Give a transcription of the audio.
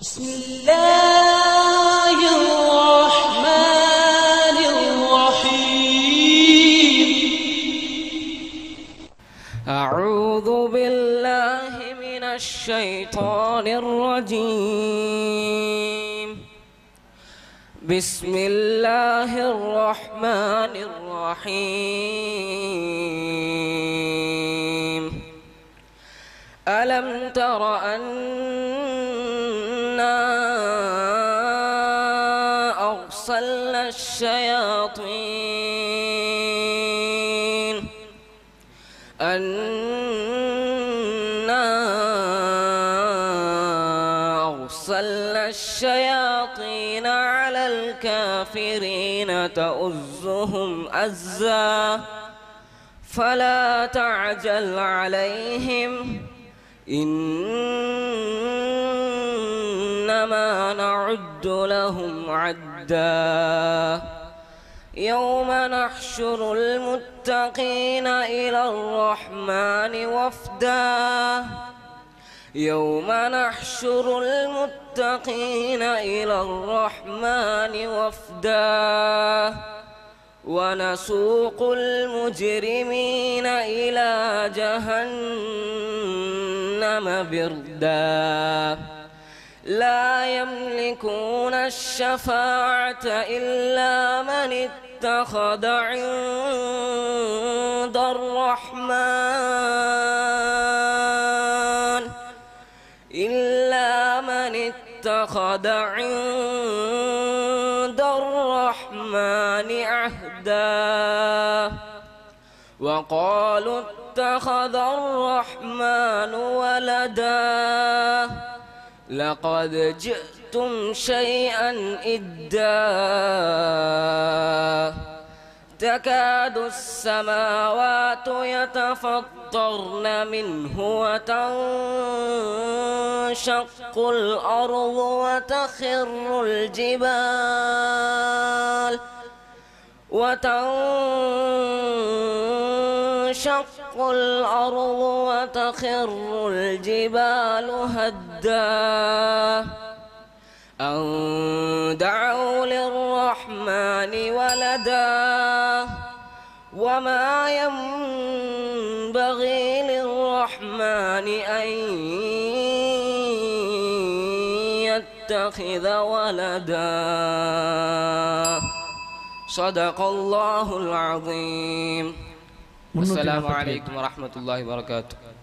بسم الله الرحمن الرحيم. أعوذ بالله من الشيطان الرجيم. بسم الله الرحمن الرحيم. ألم تر أنا أرسلنا الشياطين على الكافرين تؤزهم أزا فلا تعجل عليهم إنما نعد لهم عدا يوم نحشر المتقين إلى الرحمن وفدا يوم نحشر المتقين إلى الرحمن وفدا ونسوق المجرمين إلى جهنم بردا لا يملكون الشفاعة إلا من اتخذ عند الرحمن عهدا وقالوا اتخذ الرحمن ولدا لقد جئتم شيئا إدا تكاد السماوات يتفطرن منه وتنشق الأرض وتخر الجبال هدا أن دعوا للرحمن ولدا وما ينبغي للرحمن أن يتخذ ولدا. صدق الله العظيم. والسلام عليكم ورحمة الله وبركاته.